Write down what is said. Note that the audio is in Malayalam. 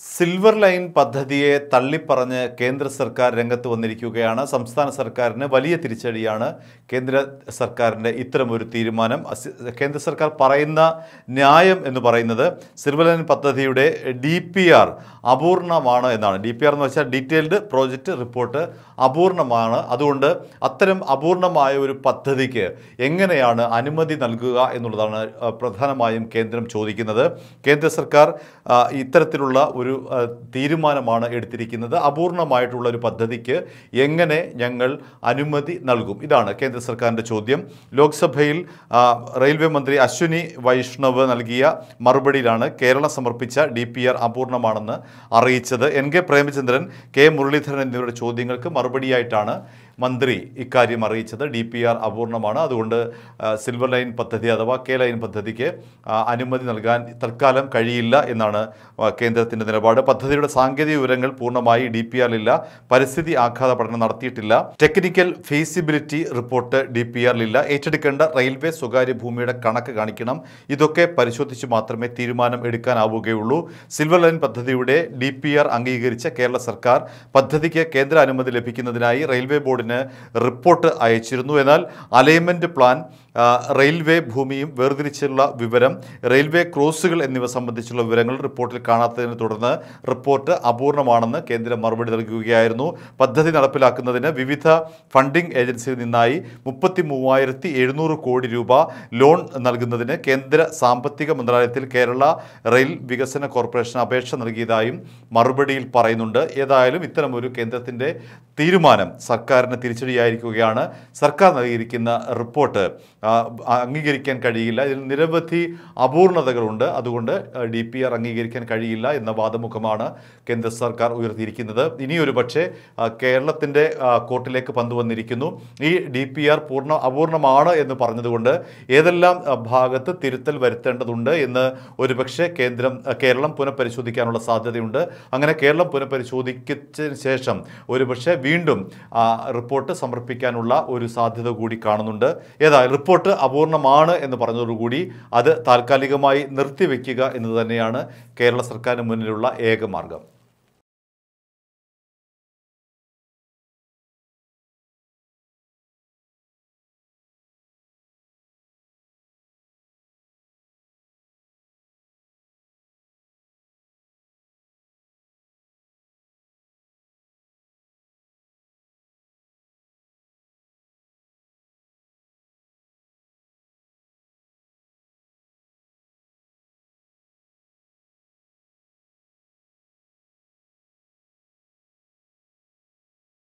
സിൽവർ ലൈൻ പദ്ധതിയെ തള്ളിപ്പറഞ്ഞ് കേന്ദ്ര സർക്കാർ രംഗത്ത് വന്നിരിക്കുകയാണ്. സംസ്ഥാന സർക്കാരിന് വലിയ തിരിച്ചടിയാണ് കേന്ദ്ര സർക്കാരിൻ്റെ ഇത്തരമൊരു തീരുമാനം. കേന്ദ്ര സർക്കാർ പറയുന്ന ന്യായം എന്ന് പറയുന്നത് സിൽവർ ലൈൻ പദ്ധതിയുടെ DPR അപൂർണമാണ് എന്നാണ്. DPR എന്ന് വെച്ചാൽ ഡീറ്റെയിൽഡ് പ്രോജക്റ്റ് റിപ്പോർട്ട് അപൂർണമാണ്. അതുകൊണ്ട് അത്തരം അപൂർണമായ ഒരു പദ്ധതിക്ക് എങ്ങനെയാണ് അനുമതി നൽകുക എന്നുള്ളതാണ് പ്രധാനമായും കേന്ദ്രം ചോദിക്കുന്നത്. കേന്ദ്ര സർക്കാർ ഇത്തരത്തിലുള്ള ഒരു തീരുമാനമാണ് എടുത്തിരിക്കുന്നത്. അപൂർണമായിട്ടുള്ള ഒരു പദ്ധതിക്ക് എങ്ങനെ ഞങ്ങൾ അനുമതി നൽകും? ഇതാണ് കേന്ദ്ര സർക്കാരിൻ്റെ ചോദ്യം. ലോക്സഭയിൽ റെയിൽവേ മന്ത്രി അശ്വിനി വൈഷ്ണവ് നൽകിയ മറുപടിയിലാണ് കേരളം സമർപ്പിച്ച DPR അപൂർണമാണെന്ന് അറിയിച്ചത്. NK പ്രേമചന്ദ്രൻ, K മുരളീധരൻ എന്നിവരുടെ ചോദ്യങ്ങൾക്ക് മറുപടിയായിട്ടാണ് മന്ത്രി ഇക്കാര്യം അറിയിച്ചത്. DPR അപൂർണമാണ്, അതുകൊണ്ട് സിൽവർ ലൈൻ പദ്ധതി അഥവാ K ലൈൻ പദ്ധതിക്ക് അനുമതി നൽകാൻ തൽക്കാലം കഴിയില്ല എന്നാണ് കേന്ദ്രത്തിൻ്റെ നിലപാട്. പദ്ധതിയുടെ സാങ്കേതിക വിവരങ്ങൾ പൂർണ്ണമായി DPR ഇല്ല. പരിസ്ഥിതി ആഘാത പഠനം നടത്തിയിട്ടില്ല. ടെക്നിക്കൽ ഫീസിബിലിറ്റി റിപ്പോർട്ട് DPR ഇല്ല. ഏറ്റെടുക്കേണ്ട റെയിൽവേ സ്വകാര്യ ഭൂമിയുടെ കണക്ക് കാണിക്കണം. ഇതൊക്കെ പരിശോധിച്ച് മാത്രമേ തീരുമാനം എടുക്കാനാവുകയുള്ളൂ. സിൽവർ ലൈൻ പദ്ധതിയുടെ DPR അംഗീകരിച്ച കേരള സർക്കാർ പദ്ധതിക്ക് കേന്ദ്ര അനുമതി ലഭിക്കുന്നതിനായി റെയിൽവേ ബോർഡിന് റിപ്പോർട്ട് അയച്ചിരുന്നു. എന്നാൽ അലൈൻമെന്റ് പ്ലാൻ, റെയിൽവേ ഭൂമിയും വേർതിരിച്ചുള്ള വിവരം, റെയിൽവേ ക്രോസുകൾ എന്നിവ സംബന്ധിച്ചുള്ള വിവരങ്ങൾ റിപ്പോർട്ടിൽ കാണാത്തതിനെ തുടർന്ന് റിപ്പോർട്ട് അപൂർണമാണെന്ന് കേന്ദ്രം മറുപടി നൽകുകയായിരുന്നു. പദ്ധതി നടപ്പിലാക്കുന്നതിന് വിവിധ ഫണ്ടിംഗ് ഏജൻസിയിൽ നിന്നായി 33,700 കോടി രൂപ ലോൺ നൽകുന്നതിന് കേന്ദ്ര സാമ്പത്തിക മന്ത്രാലയത്തിൽ കേരള റെയിൽ വികസന കോർപ്പറേഷൻ അപേക്ഷ നൽകിയതായും മറുപടിയിൽ പറയുന്നുണ്ട്. ഏതായാലും ഇത്തരമൊരു കേന്ദ്രത്തിൻ്റെ തീരുമാനം സർക്കാരിന് തിരിച്ചടിയായിരിക്കുകയാണ്. സർക്കാർ നൽകിയിരിക്കുന്ന റിപ്പോർട്ട് അംഗീകരിക്കാൻ കഴിയില്ല. ഇതിൽ നിരവധി അപൂർണതകളുണ്ട്. അതുകൊണ്ട് DPR അംഗീകരിക്കാൻ കഴിയില്ല എന്ന വാദമുഖമാണ് കേന്ദ്ര സർക്കാർ ഉയർത്തിയിരിക്കുന്നത്. ഇനിയൊരു പക്ഷേ കേരളത്തിൻ്റെ കോർട്ടിലേക്ക് പന്ത് വന്നിരിക്കുന്നു. ഈ DPR അപൂർണമാണ് എന്ന് പറഞ്ഞതുകൊണ്ട് ഏതെല്ലാം ഭാഗത്ത് തിരുത്തൽ വരുത്തേണ്ടതുണ്ട് എന്ന് ഒരുപക്ഷെ കേരളം പുനഃപരിശോധിക്കാനുള്ള സാധ്യതയുണ്ട്. അങ്ങനെ കേരളം പുനഃപരിശോധിച്ചതിന് ശേഷം ഒരുപക്ഷെ വീണ്ടും റിപ്പോർട്ട് സമർപ്പിക്കാനുള്ള ഒരു സാധ്യത കൂടി കാണുന്നുണ്ട്. ഏതായാലും റിപ്പോർട്ട് അപൂർണമാണ് എന്ന് പറഞ്ഞതോടുകൂടി അത് താൽക്കാലികമായി നിർത്തിവെക്കുക എന്ന് തന്നെയാണ് കേരള സർക്കാരിന് മുന്നിലുള്ള ഏക മാർഗം.